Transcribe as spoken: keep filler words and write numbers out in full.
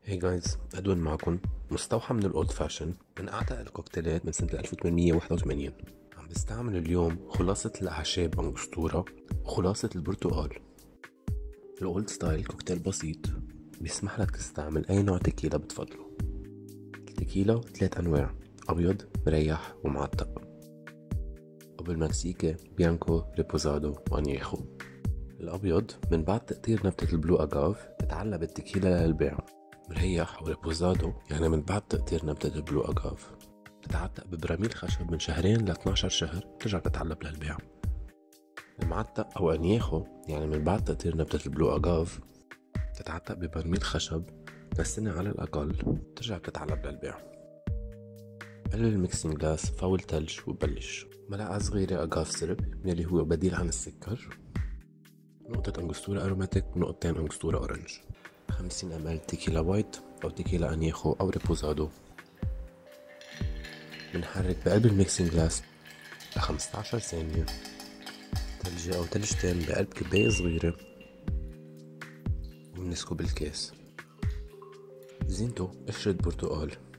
هي جايز، أدون معكم مستوحى من الأولد فاشن من أعتق الكوكتيلات من سنة ألف وثمانمية وواحد وثمانين. عم بستعمل اليوم خلاصة الأعشاب أنجستورا وخلاصة البرتقال. الأولد ستايل كوكتيل بسيط بيسمح لك تستعمل أي نوع تكيلا بتفضله. التكيلا ثلاث أنواع: أبيض، مريح، ومعتق. وبالمكسيكي بيانكو، ريبوزادو، وانييخو. الأبيض من بعد تقطير نبتة البلو أجاف بتعلى بالتكيلا للبيع. مريح وريبوزادو يعني من بعد تقطير نبتة البلو أجاف بتتعتق ببراميل خشب من شهرين ل اثناشر شهر بترجع تتعلب للبيع. المعتق أو أنييخو يعني من بعد تقطير نبتة البلو أجاف بتتعتق ببرميل خشب لسنة على الأقل بترجع بتتعلب للبيع. قلل الميكسينج جلاس، فول تلج وبلش. ملعقة صغيرة أجاف سيرب يلي هو بديل عن السكر. نقطة أنجستورا أروماتيك ونقطتين أنجستورا أورنج. خمسين أم إل تيكيلا وايت أو تيكيلا أنييخو أو ريبوزادو. بنحرك بقلب الميكسينج جلاس ل خمسة عشر ثانية. تلجة أو تلجتين بقلب كباية صغيرة وبنسكب بالكاس. زينته قشرة برتقال.